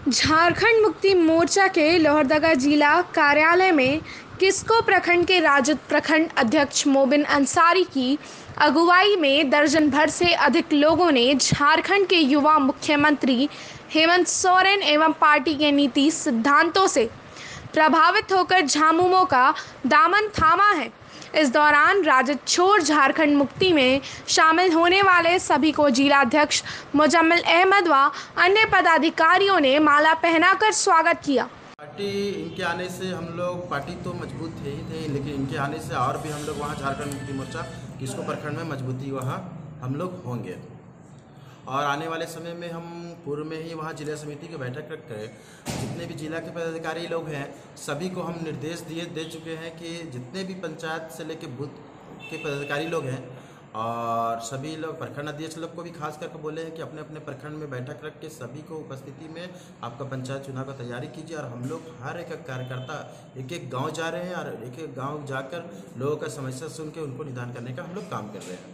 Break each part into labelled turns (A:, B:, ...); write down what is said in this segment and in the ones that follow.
A: झारखंड मुक्ति मोर्चा के लोहरदगा जिला कार्यालय में किस्को प्रखंड के राजद प्रखंड अध्यक्ष मोबिन अंसारी की अगुवाई में दर्जन भर से अधिक लोगों ने झारखंड के युवा मुख्यमंत्री हेमंत सोरेन एवं पार्टी के नीति सिद्धांतों से प्रभावित होकर झामुमो का दामन थामा है। इस दौरान राजद छोड़ झारखंड मुक्ति में शामिल होने वाले सभी को जिलाध्यक्ष मुजम्मिल अहमद व अन्य पदाधिकारियों ने माला पहनाकर स्वागत किया।
B: पार्टी इनके आने से हम लोग पार्टी तो मजबूत थे ही थे, लेकिन इनके आने से और भी हम लोग वहाँ झारखंड मुक्ति मोर्चा किस्को प्रखंड में मजबूती वहाँ हम लोग होंगे। और आने वाले समय में हम पूर्व में ही वहाँ जिला समिति की बैठक रख कर जितने भी जिला के पदाधिकारी लोग हैं सभी को हम निर्देश दे चुके हैं कि जितने भी पंचायत से लेकर बूथ के पदाधिकारी लोग हैं और सभी लोग प्रखंड अध्यक्ष लोग को भी खास करके बोले हैं कि अपने अपने प्रखंड में बैठक रख के सभी को उपस्थिति में आपका पंचायत चुनाव का तैयारी कीजिए। और हम लोग हर एक कार्यकर्ता एक एक गाँव जा रहे हैं और एक एक गाँव जाकर लोगों का समस्या सुन के उनको निदान करने का हम लोग काम कर रहे हैं।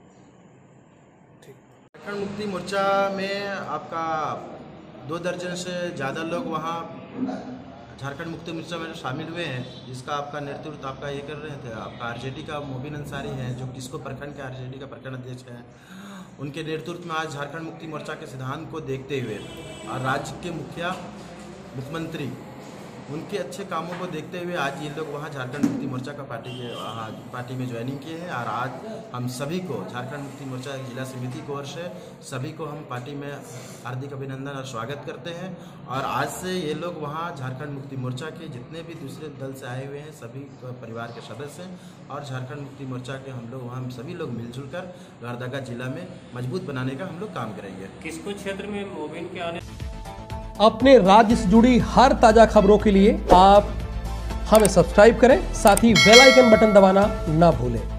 B: झारखंड मुक्ति मोर्चा में आपका 2 दर्जन से ज़्यादा लोग वहाँ झारखंड मुक्ति मोर्चा में शामिल हुए हैं, जिसका आपका नेतृत्व आपका ये कर रहे थे आपका आरजेडी का मोबिन अंसारी हैं, जो किस्को प्रखंड के आरजेडी का प्रखंड अध्यक्ष हैं। उनके नेतृत्व में आज झारखंड मुक्ति मोर्चा के सिद्धांत को देखते हुए और राज्य के मुख्यमंत्री उनके अच्छे कामों को देखते हुए आज ये लोग वहाँ झारखंड मुक्ति मोर्चा का पार्टी में ज्वाइनिंग किए हैं। और आज हम सभी को झारखंड मुक्ति मोर्चा जिला समिति की ओर से सभी को हम पार्टी में हार्दिक अभिनंदन और स्वागत करते हैं। और आज से ये लोग वहाँ झारखंड मुक्ति मोर्चा के जितने भी दूसरे दल से आए हुए हैं सभी परिवार के सदस्य हैं और झारखंड मुक्ति मोर्चा के हम लोग वहाँ सभी लोग मिलजुल कर लोहरदगा जिला में मजबूत बनाने का हम लोग काम करेंगे।
C: किस्को क्षेत्र में मोबिन के आने
D: अपने राज्य से जुड़ी हर ताजा खबरों के लिए आप हमें सब्सक्राइब करें, साथ ही बेल आइकन बटन दबाना ना भूलें।